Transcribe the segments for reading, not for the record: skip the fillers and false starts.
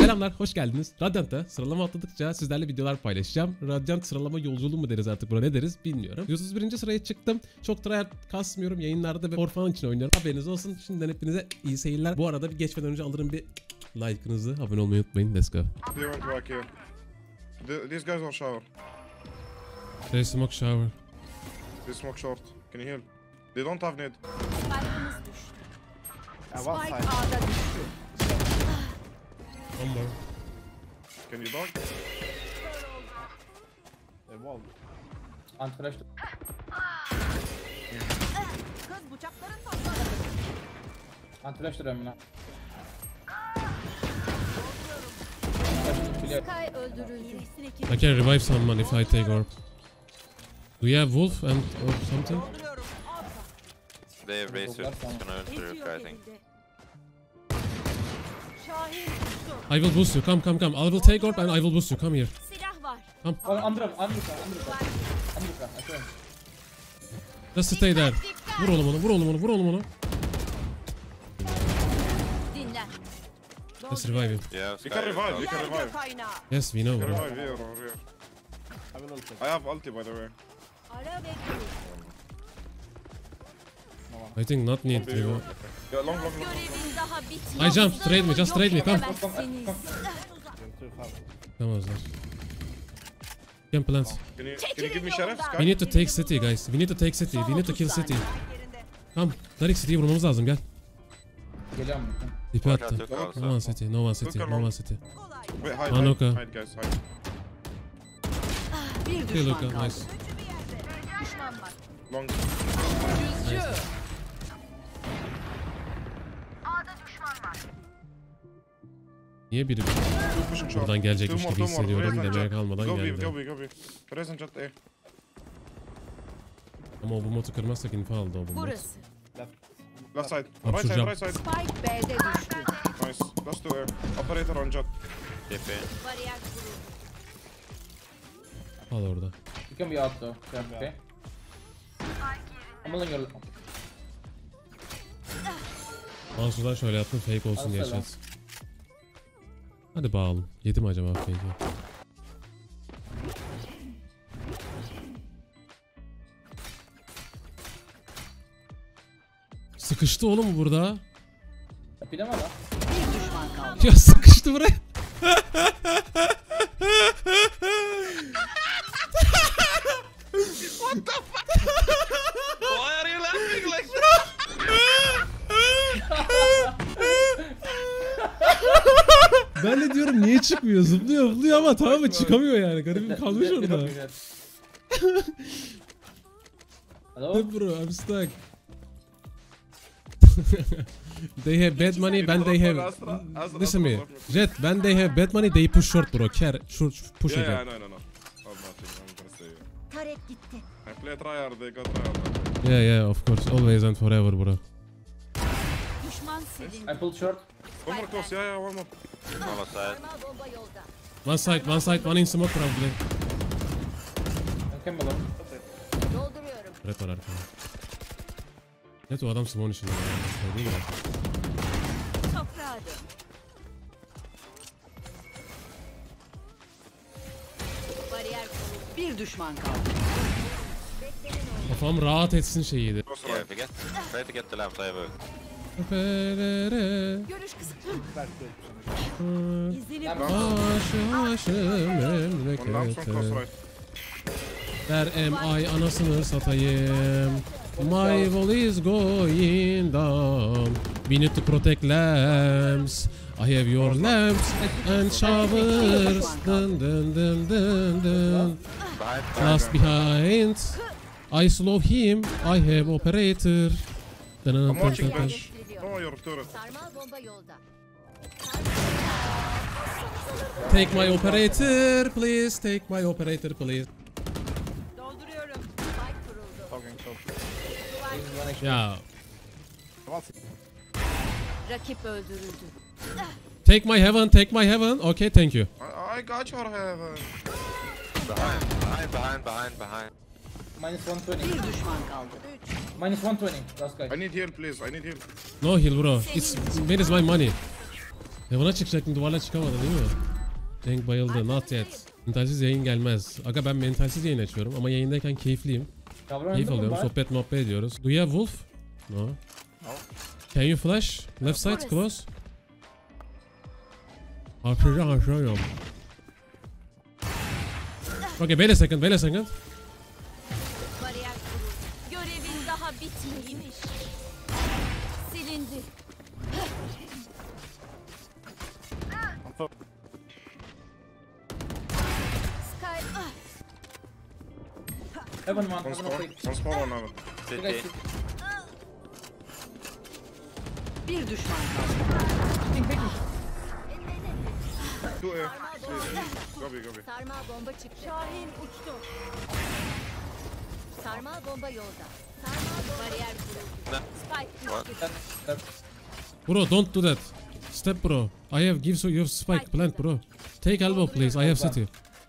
Selamlar, hoş geldiniz. Radiant'ta sıralama atladıkça sizlerle videolar paylaşacağım. Radiant sıralama yolculuğu mu deriz artık, buna ne deriz bilmiyorum. 131. sıraya çıktım. Çok tryhard kasmıyorum yayınlarda ve for fun için oynuyorum. Haberiniz olsun. Şimdiden hepinize iyi seyirler. Bu arada bir geçmeden önce alırım bir like'ınızı. Abone olmayı unutmayın. Let's go. These guys are shower. They smoke shower. They smoke short. Can you heal? They don't have need. Spike'ımız düştü. Spike A'da düştü. One more. Can you dog? Wall. Anti-flash. Kız bıçakların patladı. Anti-flash duruyorum yine. Sky öldürüldü. I can revive someone if I take orb. Do you have wolf and or something? They have racers gonna enter roof, I think. Şahin düştü. I will boost you. Come. I will take orb and I will boost you. Come here. Silah var. Andra. Just stay there. Vur oğlum onu. Dinlen. Let's revive him. Yeah, You Sky can is revive. down. You can revive. Kaynağı. Yes, we know. You can Bro. revive here or here. I will also. I have ulti by the way. Ara ve kuru. I think not need to. Yeah, long. Görevin daha bitmedi. I jump. Trade me. Just trade me. Come. Edemezsiniz. Too far. Kamazlar. Can plants. Can you give me sheriff? We Sky? need to take city, guys. We need to take city. We need to kill city. Come. Direkt city'yi vurmamız lazım. Gel. Geliyorum. İpi Watch attı. out, look No one also. city. No one city. No one city. Wait, hide, Manuka. hide guys, hide. Bir Okay, look. Nice. düşman var. Long. Niye biri Pushing short. buradan gelecekmiş Two gibi more. hissediyorum. Raise and Demeye jet. kalmadan Go B, geldi. go B. Raise and jet A. Ama o bu motu kırmazsak info aldı o bu mod. Burası. Left side. Hapşuracağım. Right side. Spike B'de düştü. Nice. Last two A. Operator on jet. TP. Bariyer kuruldu. Al orada. You can be out though. Okay. I'm holding your... Mansu'dan şöyle yaptım fake olsun diye Selam. chat. Hadi bağalım. Yedim acaba fake'i? Sıkıştı oğlum burada. Pide mi var? Bir düşman kaldı. Ya sıkıştı buraya. Why are you laughing like that? Ben de diyorum niye çıkmıyor? Zıplıyor ama tamam mı? Çıkamıyor yani. Garibim kalmış orada. Hello? Bro, I'm stuck. They have bad money, when they have... Listen me. Jet, when they have bad money, they push short bro. Care, push Yeah, again. no. I'm nothing. I'm gonna say it. Tarek gitti. I play tryhard, they got tryhard. Yeah, of course. Always and forever bro. Düşman silindi. I pulled short. One more close, yeah, one more. Mama side. Sarmal bomba yolda. One side, one in smoke probably. I can below. Dolduruyorum. Red var arkada. Net o adam smoke'un içinde. Şey değil mi? Toprağa dön. Bariyer kuruldu. Bir düşman kaldı. Kafam rahat etsin şeyiydi. Close Yeah, right. try to get the lamp, I have a... Görüş kısıtlı. Hmm. İzini Aşı One lamp, one memlekete. close right. Der am I anasını satayım. My wall is going down. We need to protect lamps. I have your lamps and showers. Dun dun dun dun dun. Behind. Last behind. I slow him. I have operator. Dun dun I'm dun watching dun dun. push. Oh, your turret. sarmal bomba yolda. Take my operator, please. Take my operator, please. Dolduruyorum. Spike kuruldu. Talking short. Ya. Rakip öldürüldü. Take my heaven, take my heaven. Okay, thank you. I got your heaven. Behind. Minus 120. Bir düşman kaldı. Minus 120. Last guy. I need heal, please. I need heal. No heal, bro. It's where is my money? Heaven'a çıkacaktım, duvarla çıkamadı değil mi? Cenk bayıldı, not yet. Mentalsiz yayın gelmez. Aga ben mentalsiz yayın açıyorum ama yayındayken keyifliyim. Cover Keyif öldü mü alıyorum, bari? sohbet muhabbet ediyoruz. Do you have wolf? No. Can you flash? Left side, close. Harcayacağım. Okay, wait a second. Bariyer kuruldu. Görevin daha bitmemiş. Silindi. On top. Sky. Heaven one, One heaven small. okay. One small, one heaven. You guys City. sit. Bir düşman kaldı. Ping. Two A. Go B. Sarmal bomba çıktı. Şahin uçtu. Sarmal bomba yolda. Sarmal bomba. Bariyer kuruldu. Spike What? düştü. That. Bro, don't do that. Step bro. I have give so you have spike plant bro. Take elbow please. I have city.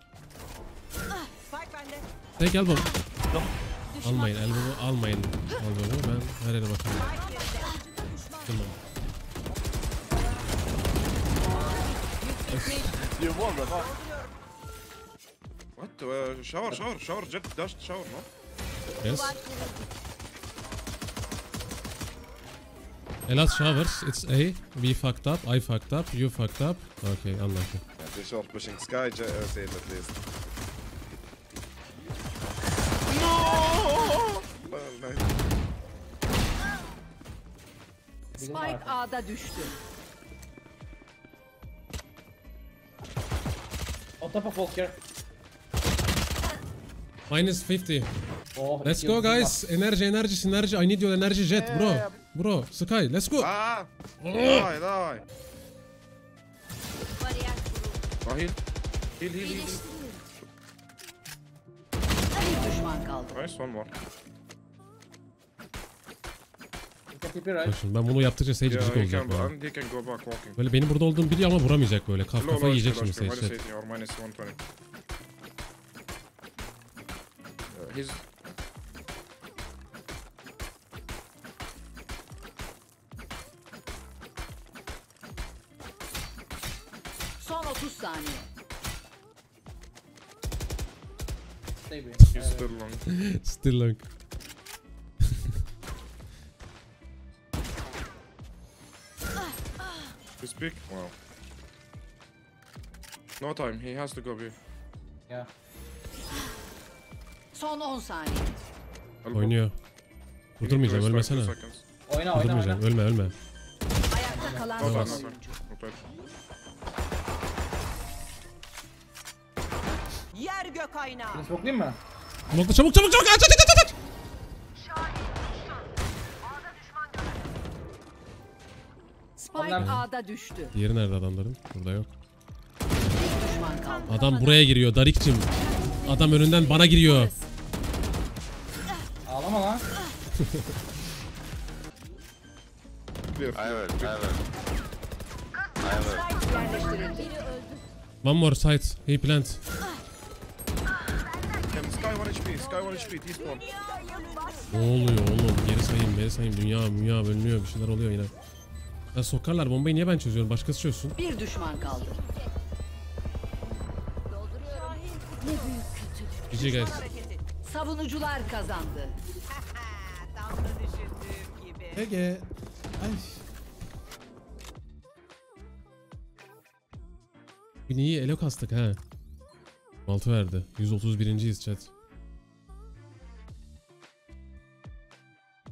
Take elbow. Almayın elbow'u almayın. Elbow'u ben her yere bakarım. Tamam. You won the fuck. What? Shower. Jet dashed shower, no? Yes. Elas showers. It's A. We fucked up. I fucked up. You fucked up. Okay, unlucky. Yeah, they short pushing Sky, Jet, save at least. No! Well, nice. Spike A'da düştü. On top of Walker. Minus 50. Oh, Let's go guys. Enerji, synergy. I need your energy jet bro. Bro, Sky, let's go. Ah! Die. Bariyer kuruldu. Oh, heal. Heal. İyileştiriyorum. Bir düşman kaldı. Nice, one more. You can TP right. Bak şimdi ben bunu yaptıkça Sage Yeah, gıcık he olacak can, bana. and he can go back walking. Böyle benim burada olduğumu biliyor ama vuramayacak böyle. Low, Kafa yiyecek low, şimdi minus Sage. 80 or minus 120. He's... Son 30 saniye. Stay B. He's still long. Still long. He's big. Wow. No time. He has to go B. Yeah. Son 10 saniye. Elbow. Oynuyor. He need to Vurdurmayacağım, restart, ölmesene. 2 seconds. Oyna. Vurdurmayacağım, ölme. Ayakta kalan No son time, no oyuncu. time. No time. Yer gök aynağı. Seni smokelayayım mı? Çabuk. Aç. Spike Onlar- A'da düştü. Diğeri nerede adamların? Burada yok. Bir düşman kaldı. Adam buraya giriyor Darik'cim. Adam önünden bana giriyor. Ağlama lan. Clear. I have it. Yerleştirildi. Biri öldü. One more side. He plant. Sky 1 HP. Sky 1 HP. T-spawn. Ne oluyor oğlum? Geri sayayım. Dünya bölünüyor. Bir şeyler oluyor yine. Ya sokarlar bombayı niye ben çözüyorum? Başkası çözsün. Bir düşman kaldı. Dolduruyorum. Ne büyük kötü. GG guys. Savunucular kazandı. Ege. Ay. Bugün iyi elo kastık ha. 6 verdi. 131.yiz chat.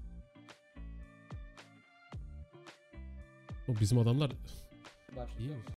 O bizim adamlar Var. iyiymiş.